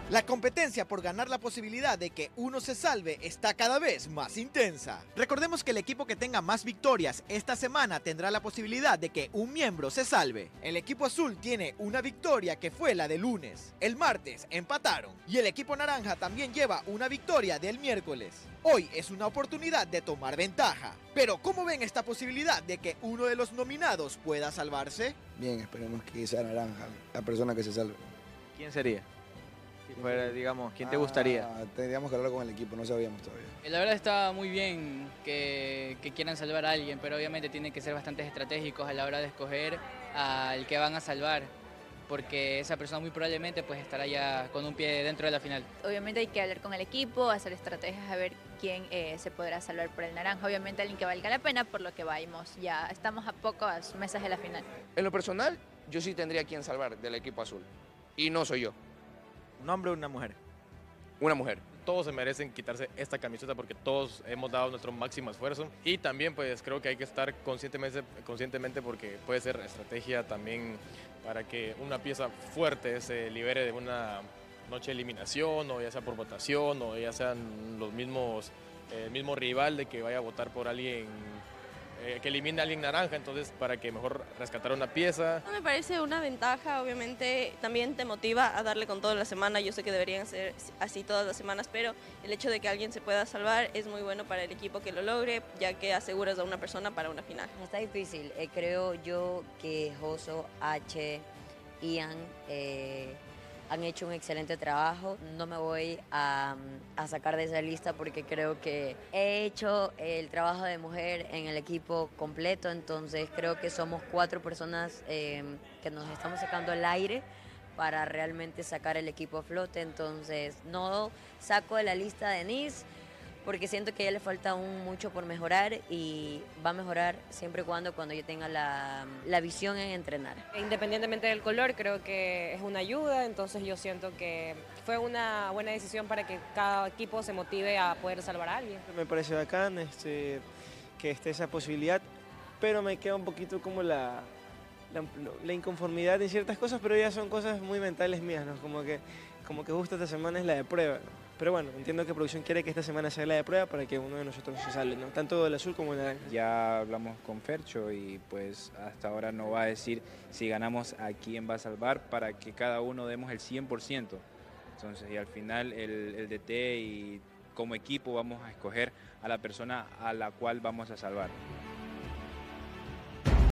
La competencia por ganar la posibilidad de que uno se salve está cada vez más intensa. Recordemos que el equipo que tenga más victorias esta semana tendrá la posibilidad de que un miembro se salve. El equipo azul tiene una victoria que fue la del lunes. El martes empataron. Y el equipo naranja también lleva una victoria del miércoles. Hoy es una oportunidad de tomar ventaja. Pero ¿cómo ven esta posibilidad de que uno de los nominados pueda salvarse? Bien, esperemos que sea naranja la persona que se salve. ¿Quién sería? Si fuera, digamos, ¿quién te gustaría? Tendríamos que hablar con el equipo, no sabíamos todavía. La verdad está muy bien que quieran salvar a alguien, pero obviamente tienen que ser bastante estratégicos a la hora de escoger al que van a salvar, porque esa persona muy probablemente pues estará ya con un pie dentro de la final. Obviamente hay que hablar con el equipo, hacer estrategias a ver quién se podrá salvar por el naranja. Obviamente alguien que valga la pena, por lo que vamos. Ya estamos a pocos meses de la final. En lo personal, yo sí tendría quien salvar del equipo azul. Y no soy yo. ¿Un hombre o una mujer? Una mujer. Todos se merecen quitarse esta camiseta porque todos hemos dado nuestro máximo esfuerzo y también pues creo que hay que estar conscientemente porque puede ser estrategia también para que una pieza fuerte se libere de una noche de eliminación o ya sea por votación o ya sean los mismos, el mismo rival de que vaya a votar por alguien que elimine a alguien naranja, entonces para que mejor rescatar una pieza. Me parece una ventaja, obviamente también te motiva a darle con toda la semana, yo sé que deberían ser así todas las semanas, pero el hecho de que alguien se pueda salvar es muy bueno para el equipo que lo logre, ya que aseguras a una persona para una final. Está difícil, creo yo que Joso, H, Ian han hecho un excelente trabajo. No me voy a sacar de esa lista porque creo que he hecho el trabajo de mujer en el equipo completo, entonces creo que somos 4 personas que nos estamos sacando el aire para realmente sacar el equipo a flote, entonces no saco de la lista de Denise porque siento que a ella le falta aún mucho por mejorar y va a mejorar siempre y cuando yo tenga la visión en entrenar. Independientemente del color, creo que es una ayuda, entonces yo siento que fue una buena decisión para que cada equipo se motive a poder salvar a alguien. Me parece bacán que esté esa posibilidad, pero me queda un poquito como la inconformidad en ciertas cosas, pero ya son cosas muy mentales mías, ¿no? Como que justo esta semana es la de prueba, ¿no? Pero bueno, entiendo que producción quiere que esta semana sea la de prueba para que uno de nosotros se salve, ¿no? Tanto el azul como el naranja. Ya hablamos con Fercho y pues hasta ahora no va a decir si ganamos a quién va a salvar para que cada uno demos el 100%. Entonces, y al final el DT y como equipo vamos a escoger a la persona a la cual vamos a salvar.